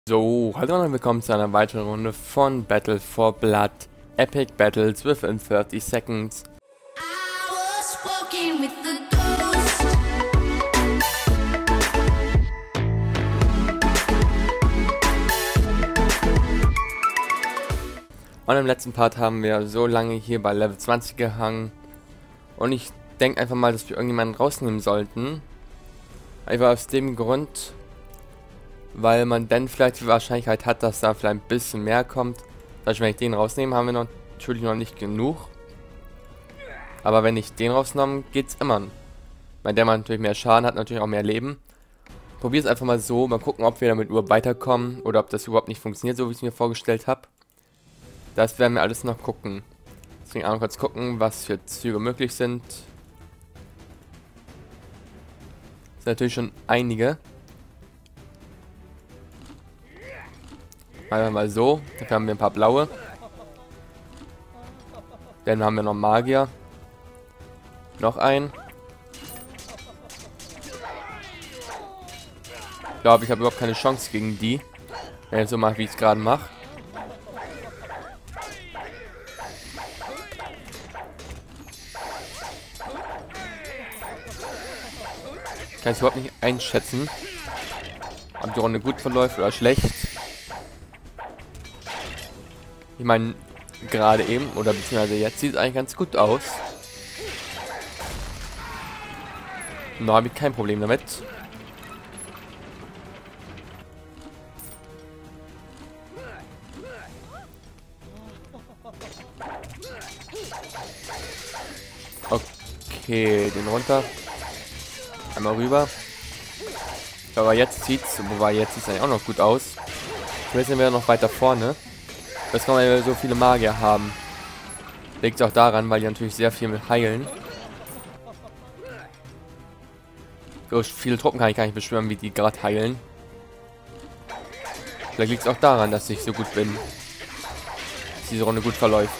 So, hallo und willkommen zu einer weiteren Runde von Battle for Blood Epic Battles within 30 Seconds. I was walking with the ghost. Und im letzten Part haben wir so lange hier bei Level 20 gehangen. Und ich denke einfach mal, dass wir irgendjemanden rausnehmen sollten. Einfach aus dem Grund, weil man dann vielleicht die Wahrscheinlichkeit hat, dass da vielleicht ein bisschen mehr kommt. Zum Beispiel, wenn ich den rausnehme, haben wir natürlich noch nicht genug. Aber wenn ich den rausnehme, geht's immer. Weil der man natürlich mehr Schaden hat, natürlich auch mehr Leben. Probier es einfach mal so, mal gucken, ob wir damit überhaupt weiterkommen oder ob das überhaupt nicht funktioniert, so wie ich es mir vorgestellt habe. Das werden wir alles noch gucken. Deswegen auch kurz gucken, was für Züge möglich sind. Das sind natürlich schon einige. Mal so. Dafür haben wir ein paar blaue. Dann haben wir noch Magier. Noch einen. Ich glaube, ich habe überhaupt keine Chance gegen die. Wenn ich so mache, wie ich es gerade mache. Ich kann es überhaupt nicht einschätzen, ob die Runde gut verläuft oder schlecht. Ich meine, gerade eben, oder beziehungsweise jetzt sieht es eigentlich ganz gut aus. Noch habe ich kein Problem damit. Okay, den runter. Einmal rüber. Aber jetzt sieht's, wobei jetzt sieht es eigentlich auch noch gut aus. Jetzt sind wir noch weiter vorne. Das kann man ja so viele Magier haben. Liegt auch daran, weil die natürlich sehr viel mit heilen. So viele Truppen kann ich gar nicht beschwören, wie die gerade heilen. Vielleicht liegt es auch daran, dass ich so gut bin. Dass diese Runde gut verläuft.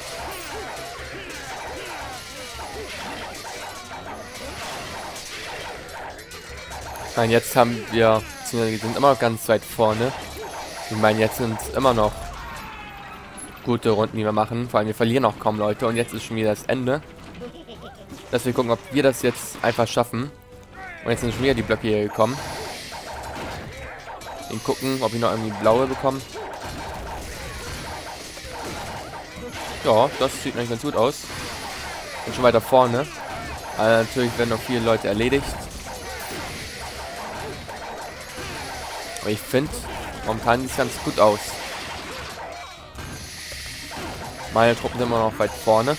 Ich meine, jetzt haben wir, beziehungsweise wir sind immer noch ganz weit vorne. Ich meine, jetzt sind es immer noch gute Runden, die wir machen. Vor allem, wir verlieren auch kaum Leute. Und jetzt ist schon wieder das Ende. Dass wir gucken, ob wir das jetzt einfach schaffen. Und jetzt sind schon wieder die Blöcke hier gekommen. Und gucken, ob ich noch irgendwie blaue bekomme. Ja, das sieht eigentlich ganz gut aus. Bin schon weiter vorne. Aber natürlich werden noch viele Leute erledigt. Aber ich finde, momentan sieht es ganz gut aus. Meine Truppen sind immer noch weit vorne.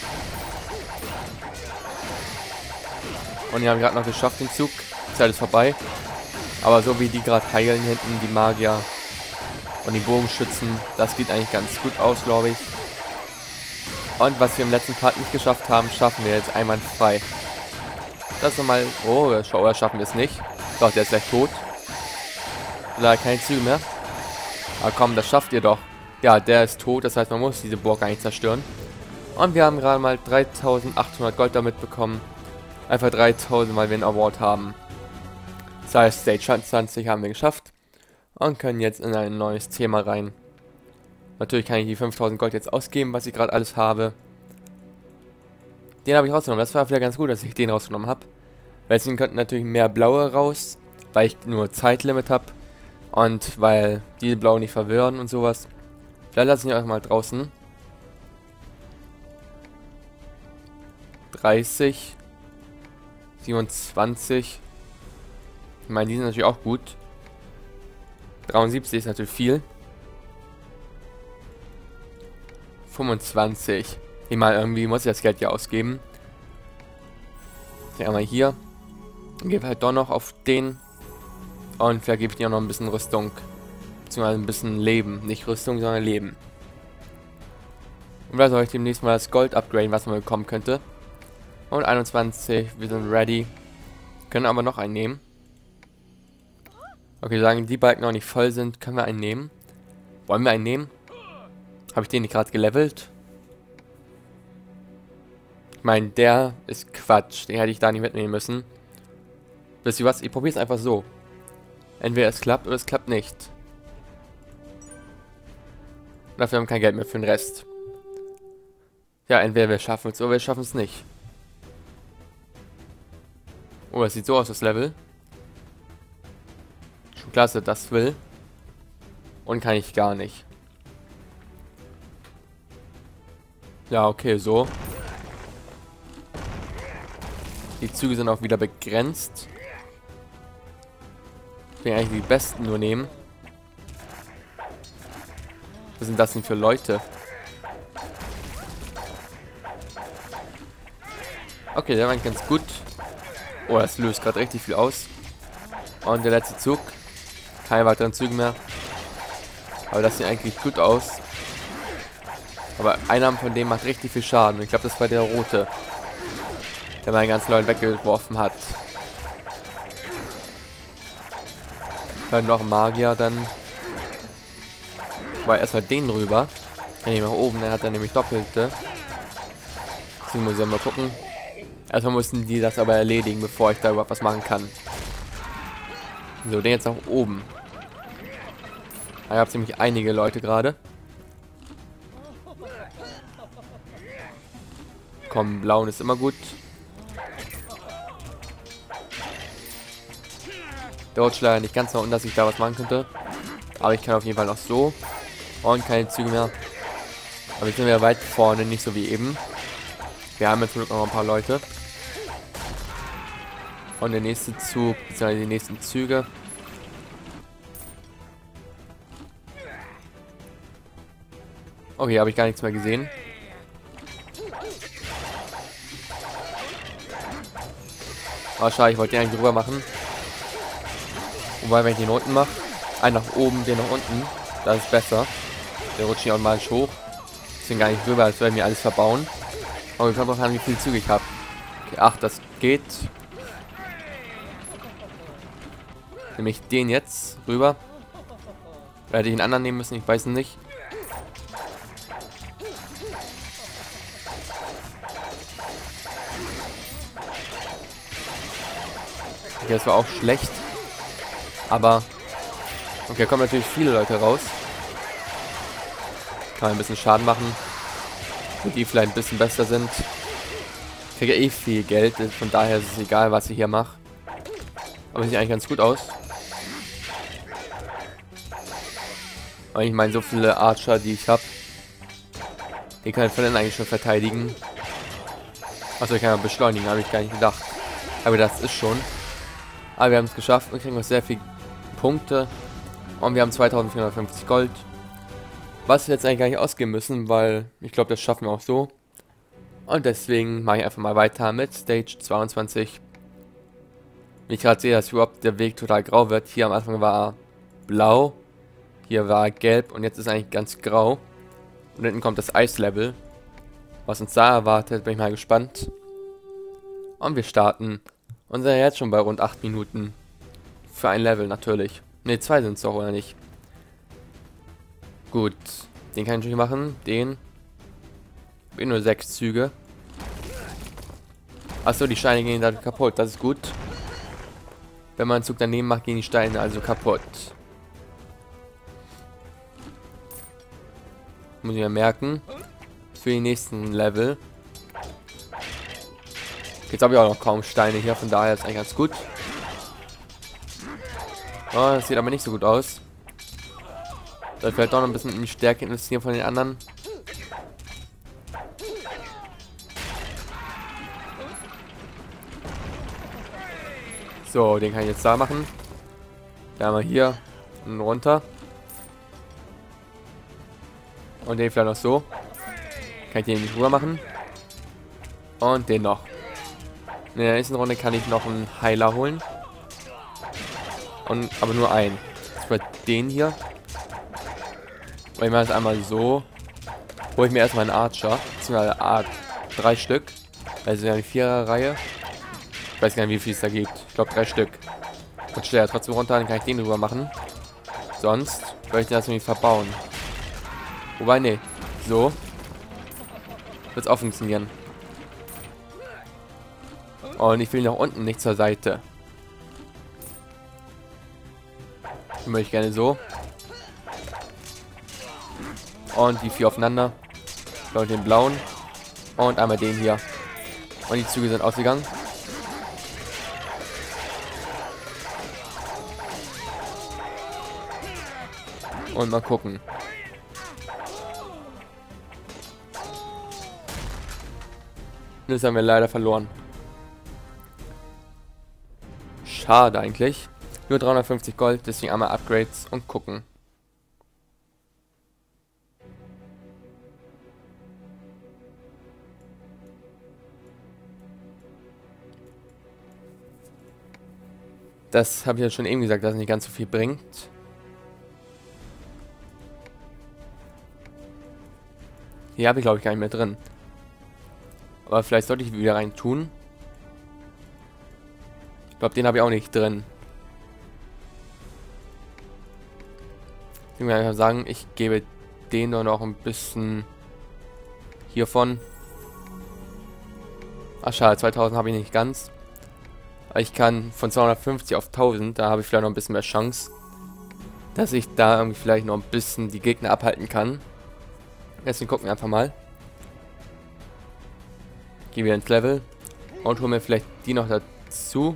Und die haben gerade noch geschafft den Zug. Die Zeit ist vorbei. Aber so wie die gerade heilen hinten, die Magier und die Bogenschützen, das geht eigentlich ganz gut aus, glaube ich. Und was wir im letzten Part nicht geschafft haben, schaffen wir jetzt einwandfrei. Das ist nochmal... Oh, Schauer schaffen wir es nicht. Doch, der ist gleich tot. Leider keine Züge mehr. Aber komm, das schafft ihr doch. Ja, der ist tot, das heißt, man muss diese Burg eigentlich zerstören. Und wir haben gerade mal 3800 Gold damit bekommen. Einfach 3000, weil wir einen Award haben. Das heißt, Stage 20 haben wir geschafft. Und können jetzt in ein neues Thema rein. Natürlich kann ich die 5000 Gold jetzt ausgeben, was ich gerade alles habe. Den habe ich rausgenommen. Das war wieder ganz gut, dass ich den rausgenommen habe. Weil deswegen könnten natürlich mehr blaue raus, weil ich nur Zeitlimit habe. Und weil die blaue nicht verwirren und sowas. Vielleicht lasse ich euch mal draußen. 30. 27. Ich meine, die sind natürlich auch gut. 73 ist natürlich viel. 25. Ich meine, irgendwie muss ich das Geld ja ausgeben. Ja, mal hier. Dann gebe halt doch noch auf den. Und vielleicht gebe ich dir noch ein bisschen Rüstung. Beziehungsweise ein bisschen Leben. Nicht Rüstung, sondern Leben. Und da soll ich demnächst mal das Gold upgraden, was man bekommen könnte. Und 21, wir sind ready. Können aber noch einen nehmen. Okay, sagen die Balken noch nicht voll sind, können wir einen nehmen. Wollen wir einen nehmen? Habe ich den nicht gerade gelevelt? Ich meine, der ist Quatsch. Den hätte ich da nicht mitnehmen müssen. Wisst ihr was? Ich probiere es einfach so. Entweder es klappt oder es klappt nicht. Dafür haben wir kein Geld mehr für den Rest. Ja, entweder wir schaffen es oder wir schaffen es nicht. Oh, das sieht so aus, das Level. Schon klasse, das will. Und kann ich gar nicht. Ja, okay, so. Die Züge sind auch wieder begrenzt. Ich will eigentlich die besten nur nehmen. Was sind das denn für Leute? Okay, der war eigentlich ganz gut. Oh, das löst gerade richtig viel aus. Und der letzte Zug. Keine weiteren Züge mehr. Aber das sieht eigentlich gut aus. Aber einer von denen macht richtig viel Schaden. Ich glaube, das war der rote. Der meinen ganzen Leuten weggeworfen hat. Dann noch ein Magier, dann war erstmal den rüber. Dann nach oben, der hat dann nämlich doppelte. Deswegen muss ich mal gucken. Erstmal mussten die das aber erledigen, bevor ich da überhaupt was machen kann. So, den jetzt nach oben. Da gab es nämlich einige Leute gerade. Komm, blauen ist immer gut. Der rutscht leider nicht ganz nach unten, dass ich da was machen könnte. Aber ich kann auf jeden Fall noch so. Und keine Züge mehr. Aber jetzt sind wir weit vorne, nicht so wie eben. Wir haben jetzt noch ein paar Leute. Und der nächste Zug, beziehungsweise die nächsten Züge. Okay, habe ich gar nichts mehr gesehen. Oh, schade, ich wollte den eigentlich rüber machen. Wobei, wenn ich den unten mache, einen nach oben, den nach unten, das ist besser. Der rutscht hier automatisch hoch. Deswegen gar nicht rüber, als würde mir alles verbauen. Aber ich komme auch an, wie viele Züge ich habe. Okay, 8, das geht. Nehme ich den jetzt rüber. Oder hätte ich einen anderen nehmen müssen, ich weiß nicht. Okay, das war auch schlecht. Aber okay, kommen natürlich viele Leute raus. Kann ein bisschen Schaden machen. Und die vielleicht ein bisschen besser sind. Ich kriege eh viel Geld, von daher ist es egal, was ich hier mache. Aber sieht eigentlich ganz gut aus. Und ich meine, so viele Archer, die ich habe, die kann ich von denen eigentlich schon verteidigen. Achso, ich kann ja beschleunigen, habe ich gar nicht gedacht. Aber das ist schon. Aber wir haben es geschafft und kriegen noch sehr viele Punkte. Und wir haben 2450 Gold. Was wir jetzt eigentlich gar nicht ausgeben müssen, weil ich glaube, das schaffen wir auch so. Und deswegen mache ich einfach mal weiter mit Stage 22. Wie ich gerade sehe, dass überhaupt der Weg total grau wird. Hier am Anfang war blau. Hier war gelb und jetzt ist eigentlich ganz grau. Und hinten kommt das Eislevel. Was uns da erwartet, bin ich mal gespannt. Und wir starten. Und sind jetzt schon bei rund 8 Minuten. Für ein Level natürlich. Ne, 2 sind es doch, oder nicht? Gut. Den kann ich nicht machen. Den. Bin nur 6 Züge. Achso, die Steine gehen dann kaputt. Das ist gut. Wenn man einen Zug daneben macht, gehen die Steine also kaputt. Muss ich mir merken. Für die nächsten Level. Jetzt habe ich auch noch kaum Steine hier, von daher ist eigentlich ganz gut. Oh, das sieht aber nicht so gut aus. Soll vielleicht doch noch ein bisschen in die Stärke investieren von den anderen. So, den kann ich jetzt da machen. Da haben wir hier und runter. Und den vielleicht noch so. Kann ich den nicht rüber machen. Und den noch. In der nächsten Runde kann ich noch einen Heiler holen. Aber nur einen. Das wird den hier. Und ich mache es einmal so. Hole ich mir erstmal einen Archer. Beziehungsweise 3 Stück. Also ja die 4er-Reihe. Ich weiß gar nicht, wie viel es da gibt. Ich glaube 3 Stück. Und stelle ja trotzdem runter, dann kann ich den drüber machen. Sonst würde ich den das nämlich verbauen. Wobei, nee. So. Wird es auch funktionieren. Und ich will nach unten, nicht zur Seite. Den möchte ich gerne so. Und die 4 aufeinander. Und den blauen. Und einmal den hier. Und die Züge sind ausgegangen. Und mal gucken. Das haben wir leider verloren. Schade eigentlich. Nur 350 Gold, deswegen einmal Upgrades und gucken. Das habe ich ja schon eben gesagt, dass es nicht ganz so viel bringt. Hier habe ich, glaube ich, gar nicht mehr drin. Aber vielleicht sollte ich wieder rein tun. Ich glaube, den habe ich auch nicht drin. Ich will einfach sagen, ich gebe den nur noch ein bisschen hiervon. Ach schade, 2000 habe ich nicht ganz. Aber ich kann von 250 auf 1000, da habe ich vielleicht noch ein bisschen mehr Chance, dass ich da irgendwie vielleicht noch ein bisschen die Gegner abhalten kann. Deswegen gucken wir einfach mal. Gehen wir ins Level und holen mir vielleicht die noch dazu.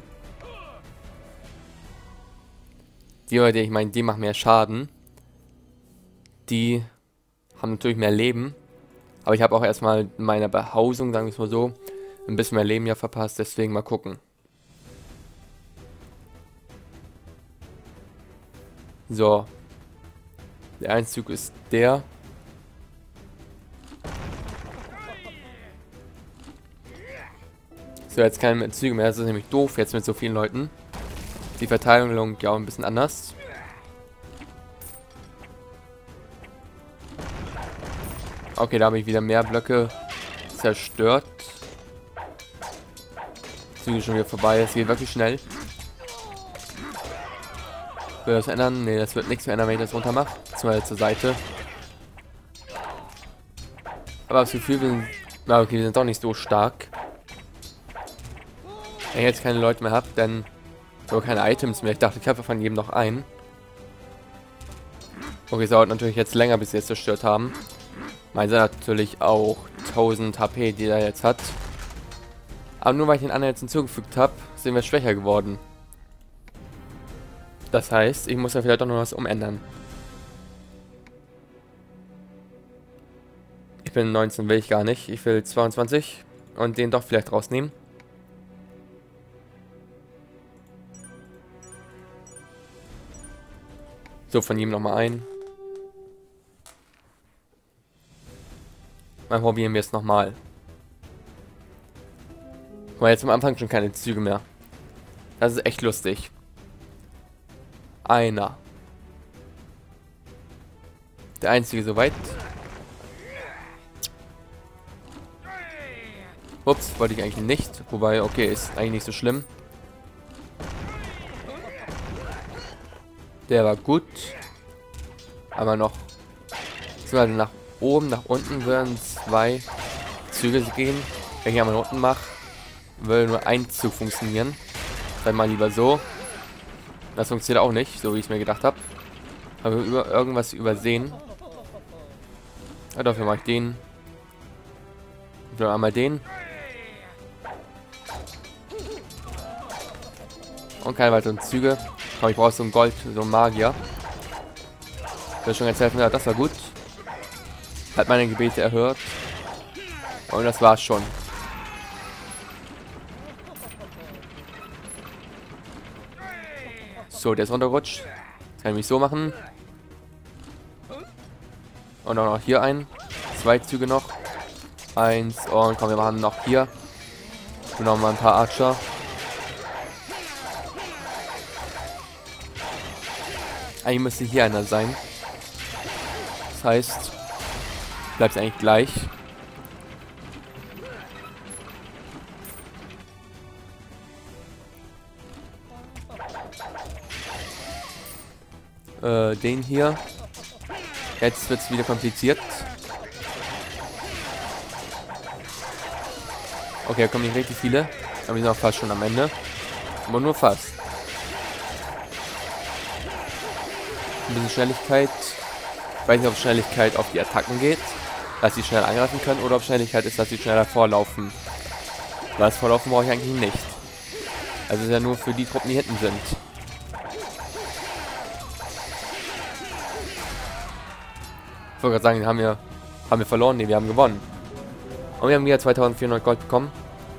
Die Leute, ich meine, die machen mehr Schaden. Die haben natürlich mehr Leben. Aber ich habe auch erstmal in meiner Behausung, sagen wir es mal so, ein bisschen mehr Leben ja verpasst. Deswegen mal gucken. So. Der Einzug ist der. So, jetzt keine mehr Züge mehr. Das ist nämlich doof jetzt mit so vielen Leuten. Die Verteilung ja auch ein bisschen anders. Okay, da habe ich wieder mehr Blöcke zerstört. Züge schon wieder vorbei. Es geht wirklich schnell. Will das ändern? Ne, das wird nichts mehr ändern, wenn ich das runter mache. Mal zur Seite. Aber das Gefühl, wir sind, na okay, wir sind doch nicht so stark. Wenn ich jetzt keine Leute mehr habe, dann aber keine Items mehr. Ich dachte, ich habe von jedem noch einen. Okay, es dauert natürlich jetzt länger, bis sie es zerstört haben. Meiner hat natürlich auch 1000 HP, die er jetzt hat. Aber nur weil ich den anderen jetzt hinzugefügt habe, sind wir schwächer geworden. Das heißt, ich muss ja vielleicht doch noch was umändern. Ich bin 19, will ich gar nicht. Ich will 22 und den doch vielleicht rausnehmen. So, von ihm nochmal ein. Mal probieren wir es nochmal. Weil jetzt am Anfang schon keine Züge mehr. Das ist echt lustig. Einer. Der einzige soweit. Ups, wollte ich eigentlich nicht. Wobei, okay, ist eigentlich nicht so schlimm. Der war gut. Aber noch. Also nach oben, nach unten würden 2 Züge gehen. Wenn ich einmal nach unten mache, würde nur ein Zug funktionieren. Dann mal lieber so. Das funktioniert auch nicht, so wie ich es mir gedacht habe. Habe irgendwas übersehen. Ja, dafür mache ich den. Und dann einmal den. Und keine weiteren Züge. Aber ich brauche so ein Gold, so ein Magier. Der schon ganz helfen, ja, das war gut. Hat meine Gebete erhört. Und das war's schon. So, der ist runtergerutscht. Das kann ich mich so machen. Und auch noch hier ein. 2 Züge noch. 1 und komm, wir machen noch hier. Und noch mal ein paar Archer. Eigentlich müsste hier einer sein. Das heißt, bleibt es eigentlich gleich. Den hier. Jetzt wird es wieder kompliziert. Okay, da kommen nicht richtig viele. Aber wir sind auch fast schon am Ende. Aber nur fast. Ein bisschen Schnelligkeit. Ich weiß nicht, ob Schnelligkeit auf die Attacken geht, dass sie schnell angreifen können, oder ob Schnelligkeit ist, dass sie schneller vorlaufen. Weil das Vorlaufen brauche ich eigentlich nicht. Also ist ja nur für die Truppen, die hinten sind. Ich wollte gerade sagen, haben wir verloren? Ne, wir haben gewonnen. Und wir haben wieder 2400 Gold bekommen.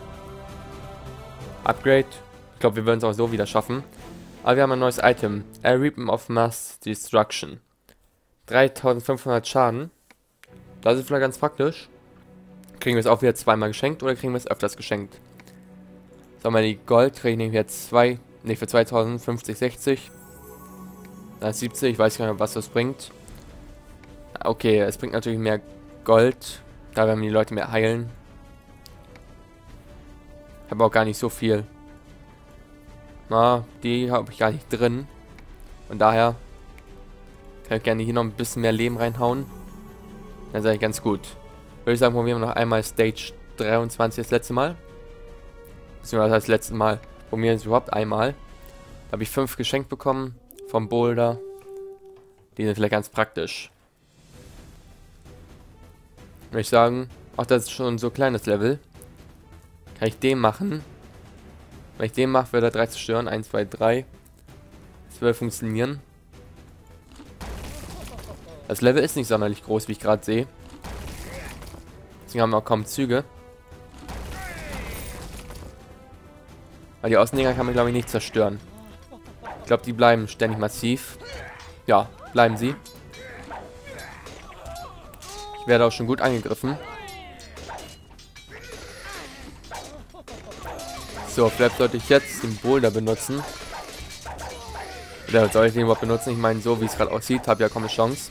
Upgrade. Ich glaube, wir würden es auch so wieder schaffen. Aber wir haben ein neues Item. A Reaping of Mass Destruction. 3500 Schaden. Das ist vielleicht ganz praktisch. Kriegen wir es auch wieder zweimal geschenkt oder kriegen wir es öfters geschenkt? Sagen wir, die Gold kriege ich nämlich jetzt für 2050, 60. Das ist 70, ich weiß gar nicht, was das bringt. Okay, es bringt natürlich mehr Gold. Da werden die Leute mehr heilen. Ich habe auch gar nicht so viel. Na, die habe ich gar nicht drin. Und daher kann ich gerne hier noch ein bisschen mehr Leben reinhauen. Dann sage ich ganz gut. Würde ich sagen, probieren wir noch einmal Stage 23 das letzte Mal. Beziehungsweise das letzte Mal probieren wir es überhaupt einmal. Da habe ich 5 geschenkt bekommen vom Boulder. Die sind vielleicht ganz praktisch. Würde ich sagen, ach, das ist schon so ein kleines Level. Kann ich den machen? Wenn ich den mache, wird er 3 zerstören. 1, 2, 3. Das würde funktionieren. Das Level ist nicht sonderlich groß, wie ich gerade sehe. Deswegen haben wir auch kaum Züge. Weil die Außendinger kann man, glaube ich, nicht zerstören. Ich glaube, die bleiben ständig massiv. Ja, bleiben sie. Ich werde auch schon gut angegriffen. So, vielleicht sollte ich jetzt den Boulder benutzen. Oder soll ich den überhaupt benutzen? Ich meine, so wie es gerade aussieht, habe ich ja kaum eine Chance.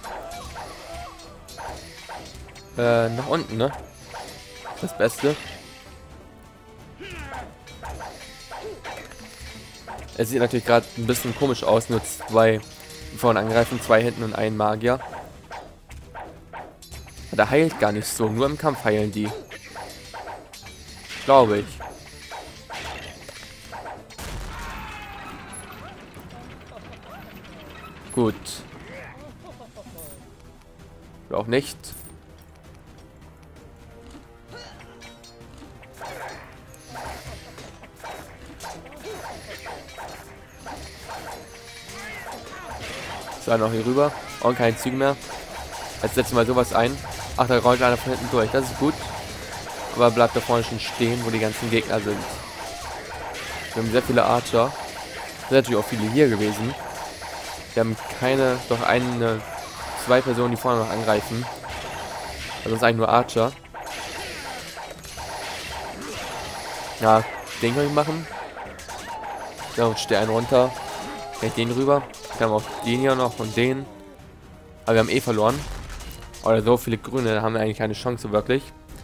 Nach unten, ne? Das Beste. Es sieht natürlich gerade ein bisschen komisch aus, nur 2 vorne angreifen, 2 hinten und ein Magier. Der heilt gar nicht so, nur im Kampf heilen die. Glaube ich. Gut. Oder auch nicht. So, noch hier rüber. Und keine Züge mehr. Jetzt setzen wir mal sowas ein. Ach, da rollt einer von hinten durch. Das ist gut. Aber bleibt da vorne schon stehen, wo die ganzen Gegner sind. Wir haben sehr viele Archer. Es sind natürlich auch viele hier gewesen. Wir haben doch 2 Personen, die vorne noch angreifen. Also sonst eigentlich nur Archer. Ja, den kann ich machen. Ja, und stehe einen runter. Kann ich den rüber. Wir haben auch den hier noch und den. Aber wir haben eh verloren. Oder so viele Grüne, da haben wir eigentlich keine Chance wirklich.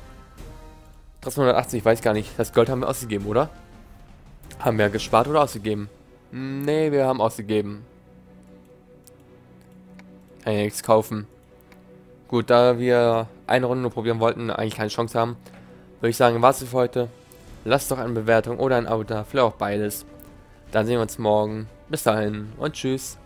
380, ich weiß gar nicht. Das Gold haben wir ausgegeben, oder? Haben wir gespart oder ausgegeben? Nee, wir haben ausgegeben. Kann ja nichts kaufen. Gut, da wir eine Runde nur probieren wollten, eigentlich keine Chance haben, würde ich sagen, war's für heute. Lasst doch eine Bewertung oder ein Abo da, vielleicht auch beides. Dann sehen wir uns morgen. Bis dahin und tschüss.